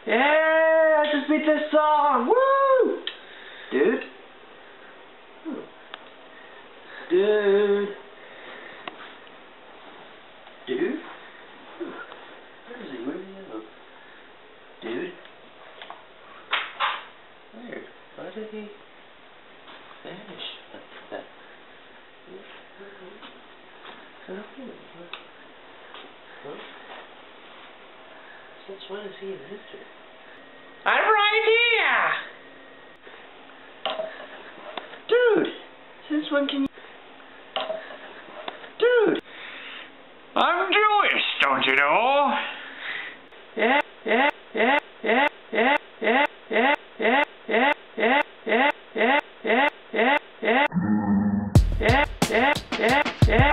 Yeah, I just beat this song. Woo! Dude. Dude. Dude? Where is he? Where did he go? Dude? Where? Why did he vanish like that? Since when is he in history? I'm right here! Dude! Since when can you... Dude! I'm Jewish, don't you know? Yeah, yeah, yeah, yeah, yeah, yeah, yeah, yeah, yeah, yeah, yeah, yeah, yeah, yeah, yeah, yeah, yeah, yeah, yeah.